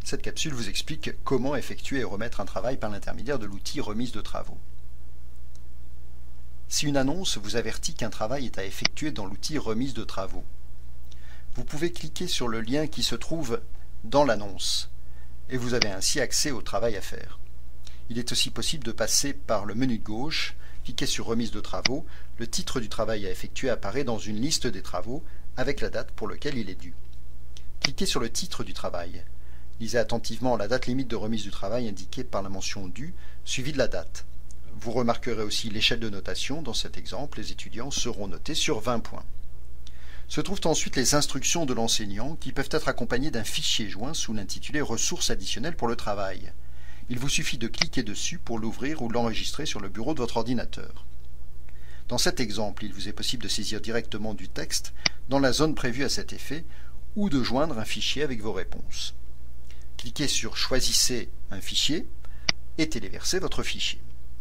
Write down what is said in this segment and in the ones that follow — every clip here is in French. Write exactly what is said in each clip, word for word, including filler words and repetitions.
Cette capsule vous explique comment effectuer et remettre un travail par l'intermédiaire de l'outil remise de travaux. Si une annonce vous avertit qu'un travail est à effectuer dans l'outil remise de travaux, vous pouvez cliquer sur le lien qui se trouve dans l'annonce et vous avez ainsi accès au travail à faire. Il est aussi possible de passer par le menu de gauche, cliquer sur remise de travaux, le titre du travail à effectuer apparaît dans une liste des travaux avec la date pour laquelle il est dû. Cliquez sur le titre du travail. Lisez attentivement la date limite de remise du travail indiquée par la mention due, suivie de la date. Vous remarquerez aussi l'échelle de notation. Dans cet exemple, les étudiants seront notés sur vingt points. Se trouvent ensuite les instructions de l'enseignant qui peuvent être accompagnées d'un fichier joint sous l'intitulé « Ressources additionnelles pour le travail ». Il vous suffit de cliquer dessus pour l'ouvrir ou l'enregistrer sur le bureau de votre ordinateur. Dans cet exemple, il vous est possible de saisir directement du texte dans la zone prévue à cet effet ou de joindre un fichier avec vos réponses. Cliquez sur « Choisissez un fichier » et téléversez votre fichier.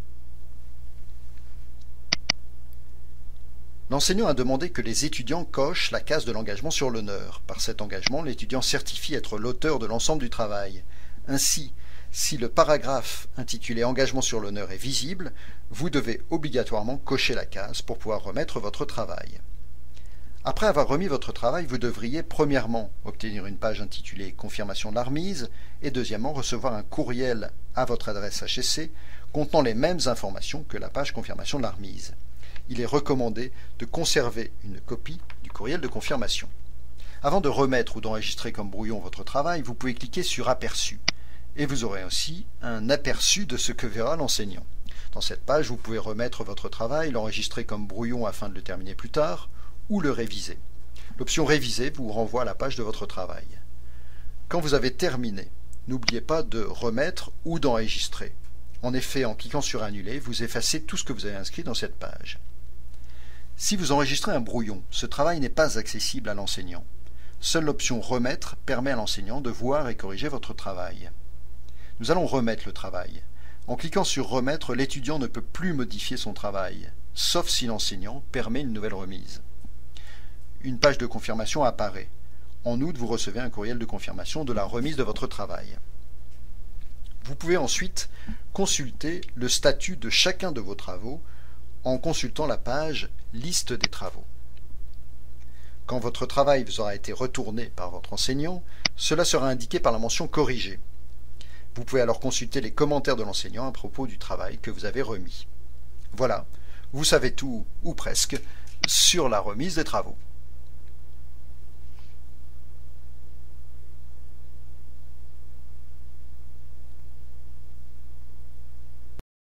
L'enseignant a demandé que les étudiants cochent la case de l'engagement sur l'honneur. Par cet engagement, l'étudiant certifie être l'auteur de l'ensemble du travail. Ainsi, si le paragraphe intitulé « Engagement sur l'honneur » est visible, vous devez obligatoirement cocher la case pour pouvoir remettre votre travail. Après avoir remis votre travail, vous devriez premièrement obtenir une page intitulée « Confirmation de la remise » et deuxièmement recevoir un courriel à votre adresse H S C contenant les mêmes informations que la page « Confirmation de la remise ». Il est recommandé de conserver une copie du courriel de confirmation. Avant de remettre ou d'enregistrer comme brouillon votre travail, vous pouvez cliquer sur « Aperçu » et vous aurez aussi un aperçu de ce que verra l'enseignant. Dans cette page, vous pouvez remettre votre travail, l'enregistrer comme brouillon afin de le terminer plus tard, ou le réviser. L'option Réviser vous renvoie à la page de votre travail. Quand vous avez terminé, n'oubliez pas de remettre ou d'enregistrer. En effet, en cliquant sur Annuler, vous effacez tout ce que vous avez inscrit dans cette page. Si vous enregistrez un brouillon, ce travail n'est pas accessible à l'enseignant. Seule l'option Remettre permet à l'enseignant de voir et corriger votre travail. Nous allons remettre le travail. En cliquant sur Remettre, l'étudiant ne peut plus modifier son travail, sauf si l'enseignant permet une nouvelle remise. Une page de confirmation apparaît. En outre, vous recevez un courriel de confirmation de la remise de votre travail. Vous pouvez ensuite consulter le statut de chacun de vos travaux en consultant la page « Liste des travaux ». Quand votre travail vous aura été retourné par votre enseignant, cela sera indiqué par la mention « Corrigé ». Vous pouvez alors consulter les commentaires de l'enseignant à propos du travail que vous avez remis. Voilà, vous savez tout, ou presque, sur la remise des travaux.